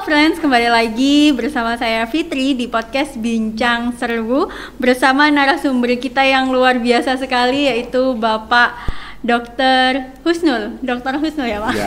friends, kembali lagi bersama saya Fitri di podcast Bincang Seru bersama narasumber kita yang luar biasa sekali, yaitu Bapak Dr. Husnul. Dr. Husnul ya Pak? Ya.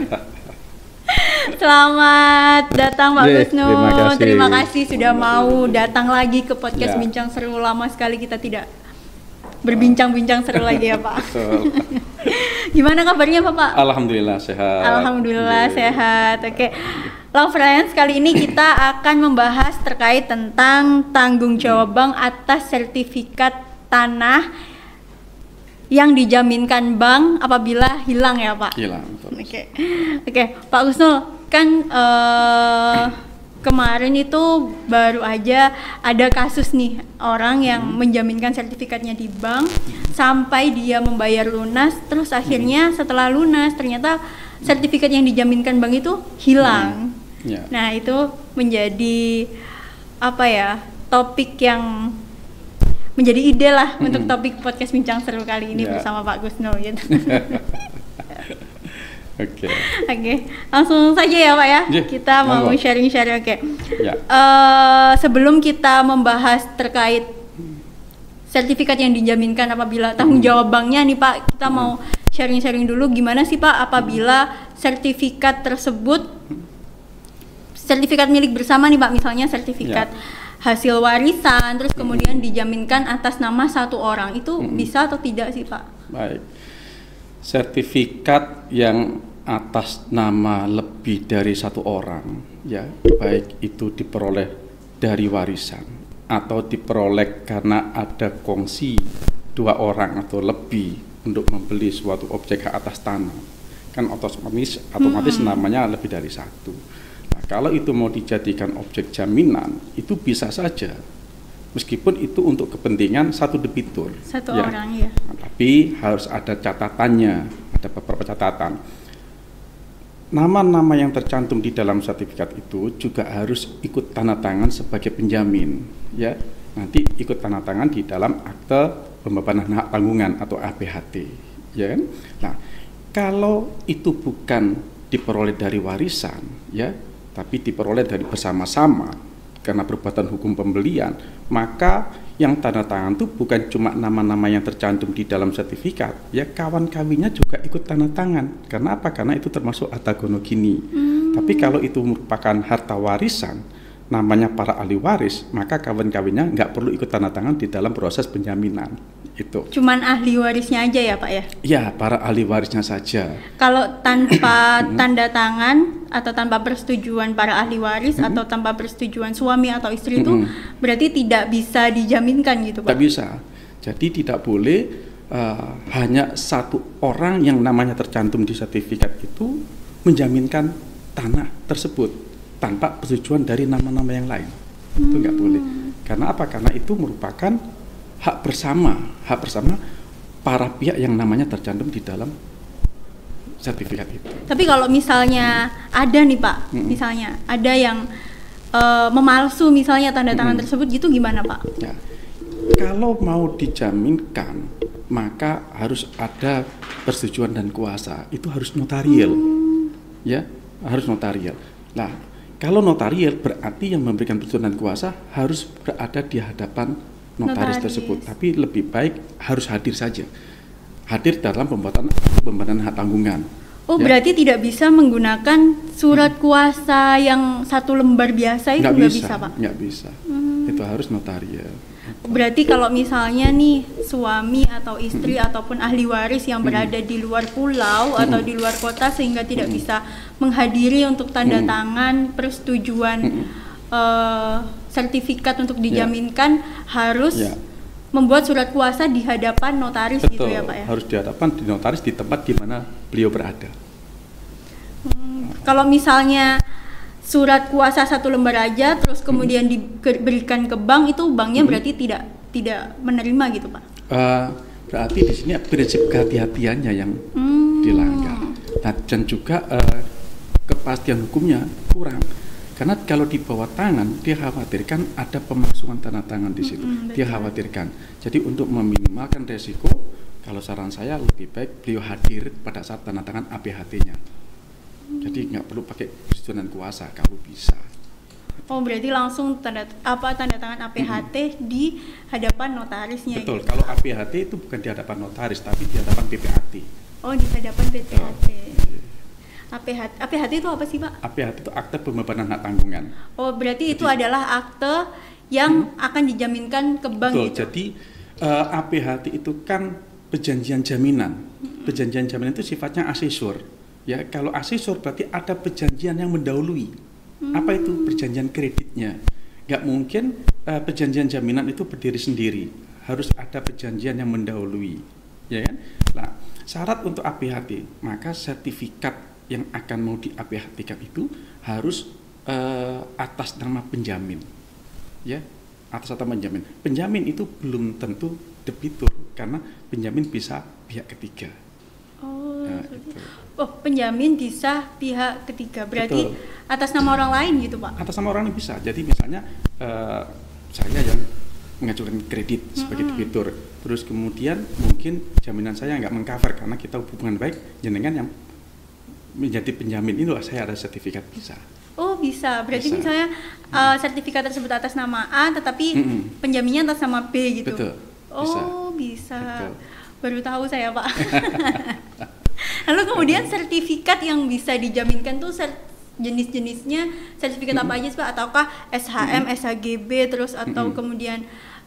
Selamat datang Pak Husnul. Terima kasih sudah mau datang lagi ke podcast Ya. Bincang Seru. Lama sekali kita tidak berbincang-bincang seru lagi ya Pak. Gimana kabarnya Bapak? Alhamdulillah sehat. Alhamdulillah sehat. Oke. Love friends, kali ini kita akan membahas terkait tentang tanggung jawab bank atas sertifikat tanah yang dijaminkan bank apabila hilang ya Pak. Hilang. Betul. Oke, Pak Husnul, kan kemarin itu baru aja ada kasus nih orang yang menjaminkan sertifikatnya di bank sampai dia membayar lunas, terus akhirnya setelah lunas ternyata sertifikat yang dijaminkan bank itu hilang. Ya. Nah, itu menjadi apa ya? Topik yang menjadi ide lah untuk topik podcast Bincang Seru kali ini bersama Pak Husnul gitu. Oke. Oke, langsung saja ya Pak ya. Kita mau monggo. sharing-sharing. Oke. Ya. Sebelum kita membahas terkait sertifikat yang dijaminkan apabila tanggung jawab banknya nih Pak, kita mau sharing-sharing dulu gimana sih Pak apabila sertifikat tersebut sertifikat milik bersama nih Pak, misalnya sertifikat hasil warisan terus kemudian dijaminkan atas nama satu orang, itu bisa atau tidak sih Pak? Baik. Sertifikat yang atas nama lebih dari satu orang, ya, baik itu diperoleh dari warisan atau diperoleh karena ada kongsi dua orang atau lebih untuk membeli suatu objek hak atas tanah, kan otomatis namanya lebih dari satu. Nah, kalau itu mau dijadikan objek jaminan, itu bisa saja, meskipun itu untuk kepentingan satu debitur. Satu orang ya. Nah, tapi harus ada catatannya, ada beberapa catatan. Nama-nama yang tercantum di dalam sertifikat itu juga harus ikut tanda tangan sebagai penjamin, ya. Nanti ikut tanda tangan di dalam akte pembebanan hak tanggungan atau APHT, ya kan? Nah, kalau itu bukan diperoleh dari warisan, ya, tapi diperoleh dari bersama-sama karena perbuatan hukum pembelian, maka yang tanda tangan itu bukan cuma nama-nama yang tercantum di dalam sertifikat, ya, kawan kawinnya juga ikut tanda tangan. Karena apa? Karena itu termasuk harta gonogini. Tapi kalau itu merupakan harta warisan, namanya para ahli waris, maka kawan kawinnya nggak perlu ikut tanda tangan di dalam proses penjaminan. Itu. Cuman ahli warisnya aja ya Pak ya? Ya, para ahli warisnya saja. Kalau tanpa tanda tangan atau tanpa persetujuan para ahli waris atau tanpa persetujuan suami atau istri itu berarti tidak bisa dijaminkan gitu Pak? Tidak bisa. Jadi tidak boleh hanya satu orang yang namanya tercantum di sertifikat itu menjaminkan tanah tersebut tanpa persetujuan dari nama-nama yang lain. Itu nggak boleh. Karena apa? Karena itu merupakan hak bersama para pihak yang namanya tercantum di dalam sertifikat itu. Tapi kalau misalnya ada nih Pak, misalnya ada yang memalsu misalnya tanda tangan tersebut gitu, gimana Pak? Ya. Kalau mau dijaminkan, maka harus ada persetujuan dan kuasa. Itu harus notarial. Ya, harus notarial. Nah, kalau notarial berarti yang memberikan persetujuan dan kuasa harus berada di hadapan notaris tersebut, tapi lebih baik harus hadir saja, hadir dalam pembuatan hak tanggungan. Oh, ya. Berarti tidak bisa menggunakan surat kuasa yang satu lembar biasa itu nggak bisa Pak? Nggak bisa, itu harus notarial. Berarti kalau misalnya nih suami atau istri ataupun ahli waris yang berada di luar pulau atau di luar kota sehingga tidak bisa menghadiri untuk tanda tangan persetujuan sertifikat untuk dijaminkan, harus membuat surat kuasa di hadapan notaris. Betul, gitu ya Pak ya? Harus di hadapan di notaris di tempat di mana beliau berada. Kalau misalnya surat kuasa satu lembar aja terus kemudian diberikan ke bank, itu banknya berarti tidak menerima gitu Pak? Berarti di sini prinsip kehati-hatiannya yang dilanggar. Nah, dan juga kepastian hukumnya kurang. Karena kalau di bawah tangan, dia khawatirkan ada pemalsuan tanda tangan di situ. Dia khawatirkan. Jadi untuk meminimalkan resiko, kalau saran saya lebih baik beliau hadir pada saat tanda tangan APHT-nya. Jadi Jadi nggak perlu pakai persetujuan kuasa kalau bisa. Oh, berarti langsung tanda tangan APHT di hadapan notarisnya. Betul. Gitu. Kalau APHT itu bukan di hadapan notaris, tapi di hadapan PPAT. Oh, di hadapan PPAT. APHT itu apa sih, Pak? APHT itu akte pembebanan hak tanggungan. Oh, berarti itu adalah akte yang akan dijaminkan ke bank. Betul. Gitu. Jadi APHT itu kan perjanjian jaminan. Perjanjian jaminan itu sifatnya asesor. Ya, kalau asesor berarti ada perjanjian yang mendahului. Apa itu perjanjian kreditnya? Nggak mungkin perjanjian jaminan itu berdiri sendiri. Harus ada perjanjian yang mendahului, ya kan? Nah, syarat untuk APHT, maka sertifikat yang akan mau di APHT-kan itu harus atas nama penjamin, ya, atas nama penjamin. Penjamin itu belum tentu debitur karena penjamin bisa pihak ketiga. Oh, Nah, gitu. Oh, penjamin bisa pihak ketiga. Berarti betul. Atas nama orang lain gitu, Pak? Atas nama orang lain bisa. Jadi misalnya saya yang mengajukan kredit sebagai debitur, terus kemudian mungkin jaminan saya nggak mengcover karena kita hubungan baik, jenengan yang menjadi penjamin itu saya ada sertifikat bisa. Oh, bisa. Berarti Bisa. misalnya sertifikat tersebut atas nama A, tetapi penjaminnya atas nama B gitu. Betul. Oh, bisa. Betul. Baru tahu saya, Pak. Lalu kemudian sertifikat yang bisa dijaminkan tuh jenis-jenisnya sertifikat apa aja sih, Pak? Ataukah SHM, SHGB, terus atau kemudian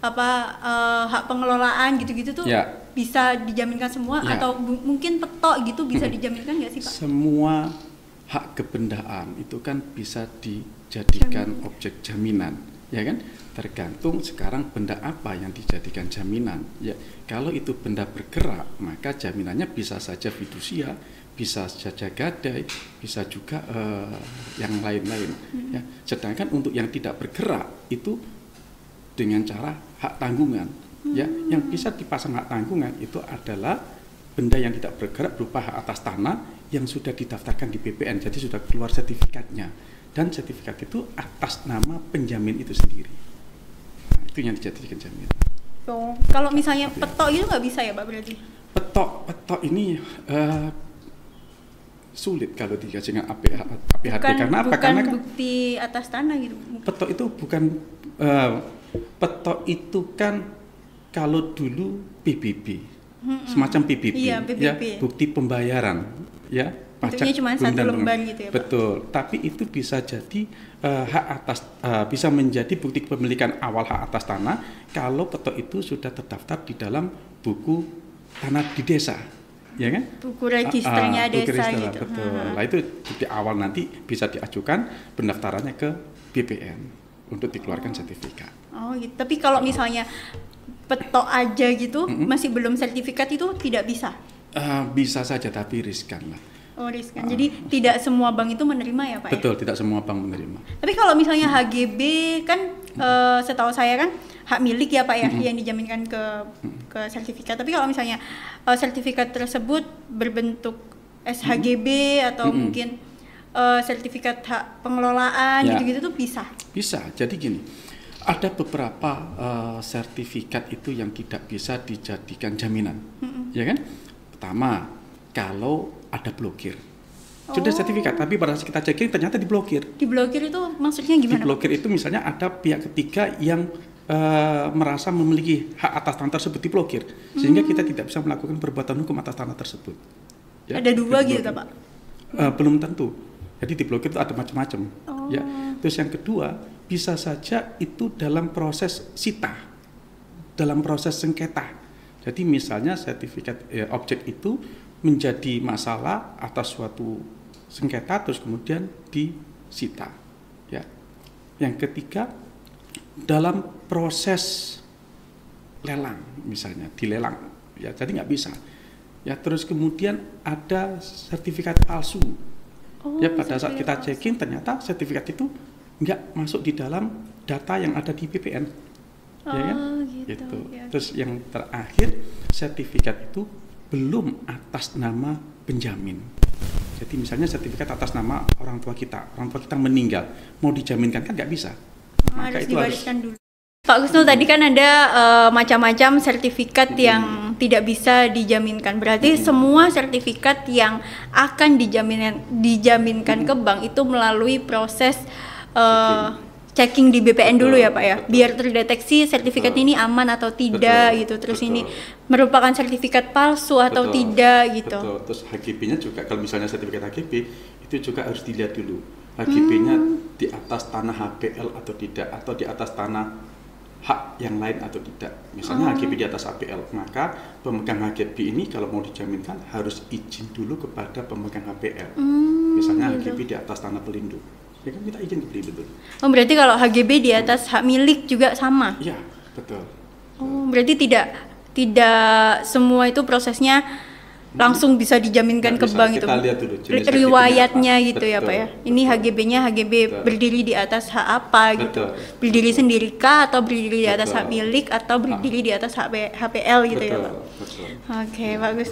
hak pengelolaan gitu-gitu tuh bisa dijaminkan semua atau mungkin petok gitu bisa dijaminkan nggak sih, Pak? Semua hak kebendaan itu kan bisa dijadikan objek jaminan, ya kan? Tergantung sekarang benda apa yang dijadikan jaminan. Ya, kalau itu benda bergerak, maka jaminannya bisa saja fidusia, bisa saja gadai, bisa juga yang lain-lain. Ya, sedangkan untuk yang tidak bergerak itu dengan cara hak tanggungan. Ya, yang bisa dipasang hak tanggungan itu adalah benda yang tidak bergerak berupa hak atas tanah yang sudah didaftarkan di BPN, jadi sudah keluar sertifikatnya, dan sertifikat itu atas nama penjamin itu sendiri. Nah, itu yang dijadikan jaminan. So, kalau misalnya petok itu nggak bisa ya, Pak, berarti? Petok ini sulit kalau dikasih dengan APHT karena apa? Karena bukti atas tanah gitu. Petok itu bukan petok itu kan kalau dulu PBB, semacam PBB, iya, PBB. Ya, bukti pembayaran, ya, pajak cuma satu lembar gitu ya, Pak? Betul, tapi itu bisa jadi hak atas, bisa menjadi bukti kepemilikan awal hak atas tanah kalau petok itu sudah terdaftar di dalam buku tanah di desa, ya kan? Buku registernya desa register, gitu. Betul. Nah, itu bukti awal nanti bisa diajukan pendaftarannya ke BPN untuk dikeluarkan sertifikat. Oh gitu. Tapi kalau misalnya petok aja gitu, masih belum sertifikat itu tidak bisa? Bisa saja tapi riskan lah. Oh, riskan. Jadi tidak semua bank itu menerima ya, Pak? Betul, ya? tidak semua bank menerima. Tapi kalau misalnya HGB kan setahu saya kan hak milik ya, Pak, ya, yang dijaminkan ke sertifikat. Tapi kalau misalnya sertifikat tersebut berbentuk SHGB atau mungkin sertifikat hak pengelolaan gitu-gitu tuh bisa? Bisa. Jadi gini, ada beberapa sertifikat itu yang tidak bisa dijadikan jaminan, ya kan? Pertama, kalau ada blokir, sudah sertifikat, tapi pada saat kita checking ternyata diblokir. Diblokir itu maksudnya gimana? Diblokir itu misalnya ada pihak ketiga yang merasa memiliki hak atas tanah tersebut diblokir, sehingga kita tidak bisa melakukan perbuatan hukum atas tanah tersebut. Ya, ada dua gitu, Pak? Belum tentu. Jadi diblokir itu ada macam-macam. Ya. Terus yang kedua, bisa saja itu dalam proses sita, dalam proses sengketa. Jadi misalnya sertifikat objek itu menjadi masalah atas suatu sengketa terus kemudian disita. Ya. Yang ketiga, dalam proses lelang misalnya dilelang, ya jadi nggak bisa. Ya terus kemudian ada sertifikat palsu. Ya pada saat kita checking ternyata sertifikat itu nggak masuk di dalam data yang ada di BPN. Ya kan? Gitu. Ya. Terus yang terakhir, sertifikat itu belum atas nama penjamin. Jadi misalnya sertifikat atas nama orang tua kita meninggal, mau dijaminkan kan nggak bisa. Maka harus itu diwariskan dulu. Pak Kusnul, tadi kan ada macam-macam sertifikat yang tidak bisa dijaminkan. Berarti semua sertifikat yang akan dijaminkan ke bank itu melalui proses checking di BPN dulu ya Pak ya, biar terdeteksi sertifikat ini aman atau tidak gitu. Terus ini merupakan sertifikat palsu atau tidak gitu. Betul. Terus HGB-nya juga, kalau misalnya sertifikat HGB itu juga harus dilihat dulu HGB-nya di atas tanah HPL atau tidak, atau di atas tanah hak yang lain atau tidak. Misalnya HGB di atas HPL, maka pemegang HGB ini kalau mau dijaminkan harus izin dulu kepada pemegang HPL. Misalnya HGB di atas tanah pelindung, ya kan kita izin ke pelindung dulu. Oh, berarti kalau HGB di atas hak milik juga sama? Iya, betul. Oh, berarti tidak semua itu prosesnya langsung bisa dijaminkan ke bank itu. Kita lihat dulu riwayatnya gitu ya Pak ya. Ini HGB-nya berdiri di atas hak apa gitu. Berdiri sendiri kah, atau berdiri di atas hak milik, atau berdiri di atas HPL gitu ya Pak. Oke, bagus.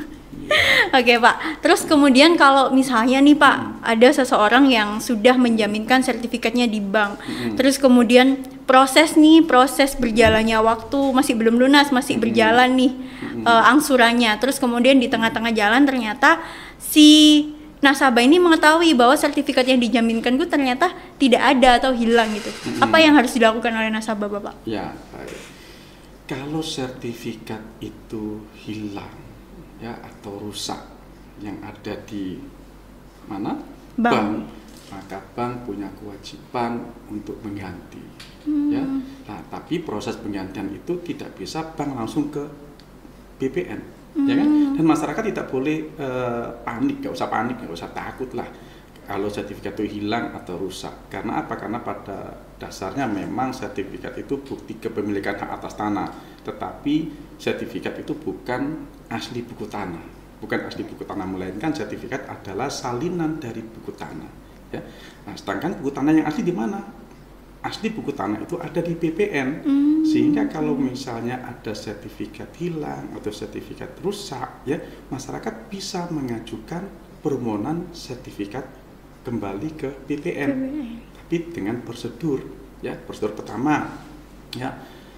Oke Pak, terus kemudian kalau misalnya nih Pak, ada seseorang yang sudah menjaminkan sertifikatnya di bank, terus kemudian proses berjalannya waktu masih belum lunas, masih berjalan nih angsurannya, terus kemudian di tengah-tengah jalan ternyata si nasabah ini mengetahui bahwa sertifikat yang dijaminkan itu ternyata tidak ada atau hilang gitu. Apa yang harus dilakukan oleh nasabah Bapak? Ya, baik. Kalau sertifikat itu hilang ya atau rusak yang ada di mana bank, maka bank punya kewajiban untuk mengganti ya. Nah, tapi proses penggantian itu tidak bisa bank langsung ke BPN ya kan, dan masyarakat tidak boleh panik, nggak usah takut lah kalau sertifikat itu hilang atau rusak. Karena apa? Karena pada dasarnya memang sertifikat itu bukti kepemilikan hak atas tanah, tetapi sertifikat itu bukan asli buku tanah, melainkan sertifikat adalah salinan dari buku tanah. Ya. Nah, sedangkan buku tanah yang asli di mana? Asli buku tanah itu ada di BPN. Sehingga kalau misalnya ada sertifikat hilang atau sertifikat rusak, ya masyarakat bisa mengajukan permohonan sertifikat kembali ke BPN. Tapi dengan prosedur, ya prosedur pertama, ya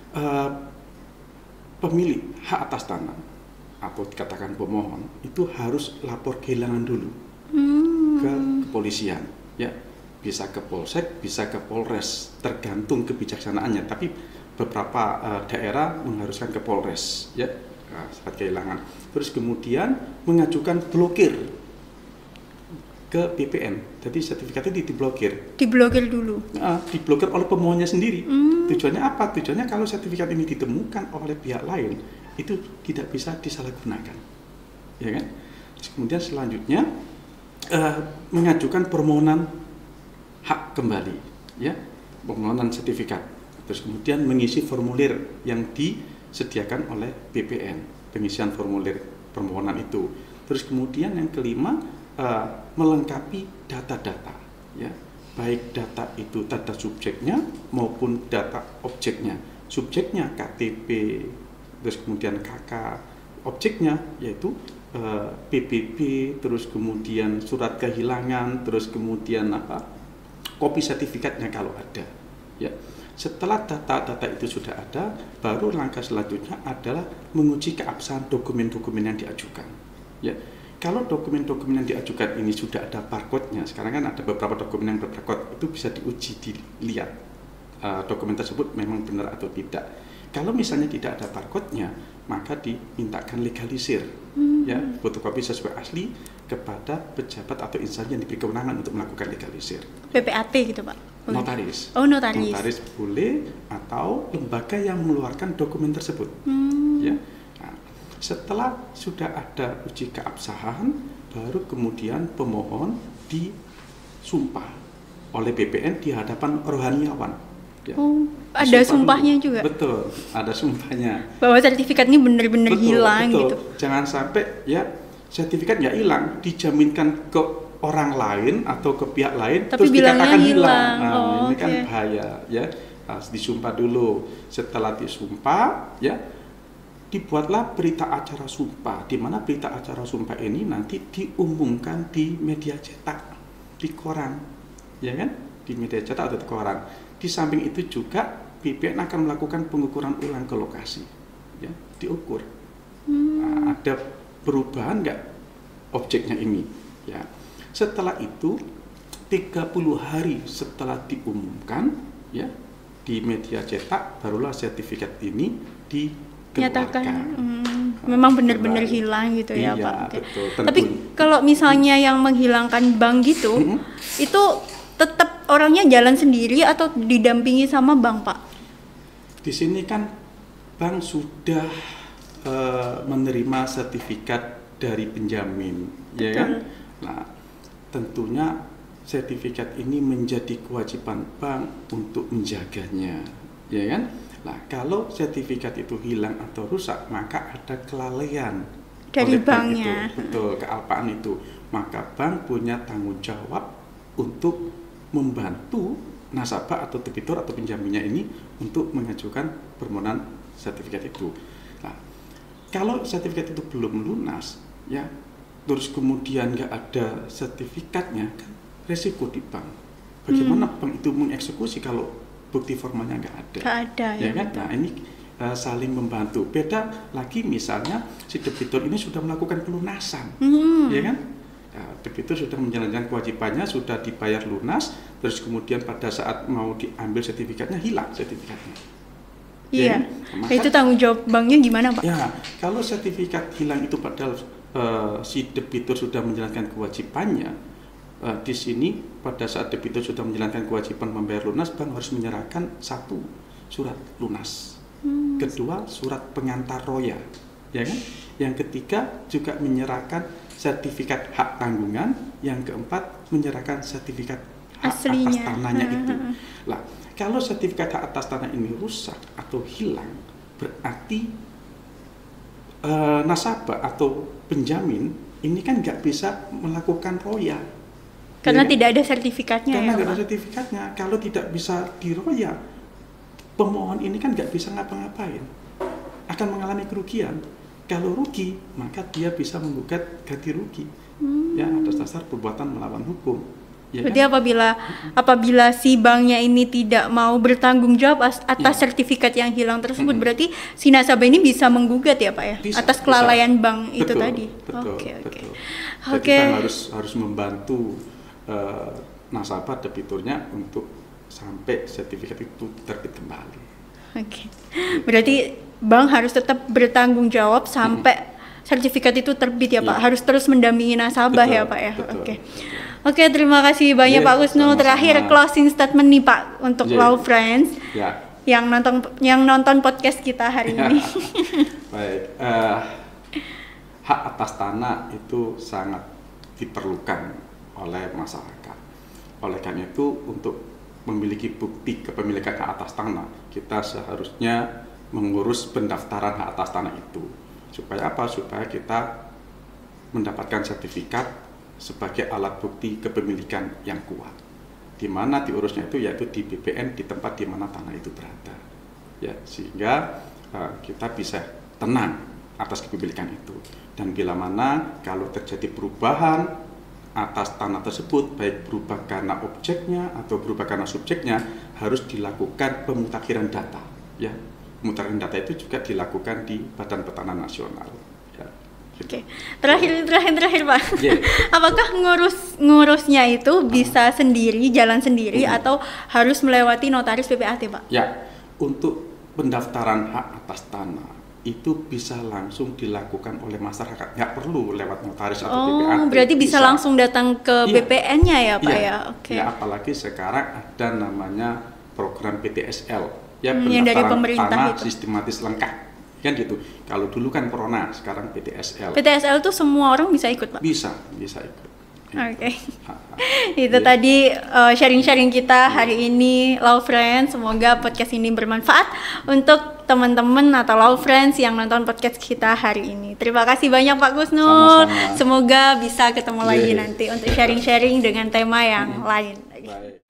pemilik hak atas tanah atau dikatakan pemohon itu harus lapor kehilangan dulu ke kepolisian, ya bisa ke Polsek, bisa ke Polres, tergantung kebijaksanaannya. Tapi beberapa daerah mengharuskan ke Polres, ya saat kehilangan. Terus kemudian mengajukan blokir ke BPN, jadi sertifikat itu diblokir dulu. Diblokir oleh pemohonnya sendiri. Tujuannya apa? Tujuannya kalau sertifikat ini ditemukan oleh pihak lain itu tidak bisa disalahgunakan, ya kan? Terus kemudian selanjutnya mengajukan permohonan hak kembali, ya permohonan sertifikat. Terus kemudian mengisi formulir yang disediakan oleh BPN, pengisian formulir permohonan itu. Terus kemudian yang kelima, melengkapi data-data, ya baik data itu data subjeknya maupun data objeknya. Subjeknya KTP, terus kemudian KK, objeknya yaitu PBB, terus kemudian surat kehilangan, terus kemudian kopi sertifikatnya kalau ada, ya. Setelah data-data itu sudah ada, baru langkah selanjutnya adalah menguji keabsahan dokumen-dokumen yang diajukan, ya. Kalau dokumen-dokumen yang diajukan ini sudah ada barcode-nya, sekarang kan ada beberapa dokumen yang berbarcode, itu bisa diuji, dilihat dokumen tersebut memang benar atau tidak. Kalau misalnya tidak ada barcode-nya, maka dimintakan legalisir, ya fotokopi sesuai asli kepada pejabat atau instansi yang diberi kewenangan untuk melakukan legalisir. PPAT gitu Pak? Notaris. Oh, notaris. Notaris boleh, atau lembaga yang mengeluarkan dokumen tersebut, ya. Setelah sudah ada uji keabsahan, baru kemudian pemohon disumpah oleh BPN di hadapan rohaniawan. Ya. Oh, ada sumpahnya juga? Betul, ada sumpahnya. Bahwa sertifikat ini benar-benar hilang betul. Gitu. Jangan sampai ya sertifikat nggak hilang, dijaminkan ke orang lain atau ke pihak lain, tapi terus dikatakan hilang. Ini kan bahaya, ya. Harus disumpah dulu. Setelah disumpah, ya dibuatlah berita acara sumpah, di mana berita acara sumpah ini nanti diumumkan di media cetak, di koran, ya kan, di media cetak atau di koran. Di samping itu juga BPN akan melakukan pengukuran ulang ke lokasi, ya, diukur Nah, ada perubahan nggak objeknya ini? Ya. Setelah itu 30 hari setelah diumumkan, ya, di media cetak, barulah sertifikat ini nyatakan dikeluarkan. memang benar-benar Kembali. hilang gitu ya Iya, Pak. Oke. betul, Tapi kalau misalnya yang menghilangkan bank gitu, itu tetap orangnya jalan sendiri atau didampingi sama bank Pak? Di sini kan bank sudah menerima sertifikat dari penjamin, ya kan? Nah, tentunya sertifikat ini menjadi kewajiban bank untuk menjaganya, ya kan? Nah, kalau sertifikat itu hilang atau rusak, maka ada kelalaian Dari oleh bank banknya. itu, betul, kealpaan itu, maka bank punya tanggung jawab untuk membantu nasabah atau debitur atau penjaminnya ini untuk mengajukan permohonan sertifikat itu. Nah, kalau sertifikat itu belum lunas, ya, terus kemudian nggak ada sertifikatnya, kan resiko di bank. Bagaimana bank itu mengeksekusi kalau bukti formalnya nggak ada? Nggak ada Ya ya. kan? Nah, ini saling membantu. Beda lagi misalnya si debitur ini sudah melakukan pelunasan, ya kan? Debitur sudah menjalankan kewajibannya, sudah dibayar lunas, terus kemudian pada saat mau diambil sertifikatnya hilang sertifikatnya. Iya. Maka, Itu tanggung jawab banknya gimana Pak? ya, kalau sertifikat hilang itu padahal si debitur sudah menjalankan kewajibannya, di sini pada saat debitur sudah menjalankan kewajiban membayar lunas, bank harus menyerahkan satu surat lunas, kedua surat pengantar roya, ya kan? Yang ketiga juga menyerahkan sertifikat hak tanggungan, yang keempat menyerahkan sertifikat hak Aslinya. atas tanahnya itu. Lah, kalau sertifikat hak atas tanah ini rusak atau hilang, berarti nasabah atau penjamin ini kan nggak bisa melakukan roya. Karena Ya, tidak ada sertifikatnya karena ya nggak Pak? ada sertifikatnya. Kalau tidak bisa diroya, pemohon ini kan nggak bisa ngapa-ngapain, akan mengalami kerugian. Kalau rugi, maka dia bisa menggugat ganti rugi, ya, atas dasar perbuatan melawan hukum. Ya Berarti kan? apabila si banknya ini tidak mau bertanggung jawab atas Ya. sertifikat yang hilang tersebut, berarti si nasabah ini bisa menggugat ya Pak ya? Bisa, atas bisa. kelalaian bank itu Betul, tadi. betul, Oke. betul. Oke. Jadi bank harus membantu nasabah debiturnya untuk sampai sertifikat itu terbit kembali. Oke. Berarti bank harus tetap bertanggung jawab sampai sertifikat itu terbit ya Pak. Iya. Harus terus mendampingi nasabah Betul, ya Pak ya. betul, Oke. betul. Oke, terima kasih banyak Iya, Pak Kusnul. sama-sama. Terakhir closing statement nih Pak untuk Iya. Law Friends Ya. yang nonton podcast kita hari ini. Baik, hak atas tanah itu sangat diperlukan oleh masyarakat. Oleh karena itu, untuk memiliki bukti kepemilikan hak atas tanah, kita seharusnya mengurus pendaftaran hak atas tanah itu. Supaya apa? Supaya kita mendapatkan sertifikat sebagai alat bukti kepemilikan yang kuat. Di mana diurusnya itu yaitu di BPN, di tempat di mana tanah itu berada. Ya, sehingga kita bisa tenang atas kepemilikan itu. Dan bila mana kalau terjadi perubahan atas tanah tersebut, baik berubah karena objeknya atau berubah karena subjeknya, harus dilakukan pemutakhiran data. Ya, pemutakhiran data itu juga dilakukan di Badan Pertanahan Nasional. Ya, gitu. Oke. Terakhir Pak. Yeah. Apakah ngurusnya itu bisa sendiri, jalan sendiri atau harus melewati notaris PPAT Pak? Ya, untuk pendaftaran hak atas tanah itu bisa langsung dilakukan oleh masyarakat, nggak perlu lewat notaris atau PPAT. Berarti bisa langsung datang ke Iya. BPN-nya ya Pak Iya. ya? Oke. Ya, apalagi sekarang ada namanya program PTSL, ya, yang dari pendaftaran pemerintah tanah itu. sistematis lengkap, kan gitu. Kalau dulu kan Prona, sekarang PTSL. PTSL itu semua orang bisa ikut Pak? Bisa ikut. Oke. Ha, ha. Itu Iya. tadi sharing-sharing kita hari ini Law Friends. Semoga podcast ini bermanfaat untuk teman-teman atau Law Friends yang nonton podcast kita hari ini. Terima kasih banyak Pak Kusnul. Sama-sama. Semoga bisa ketemu lagi Iya. nanti untuk sharing-sharing dengan tema yang lain. Baik.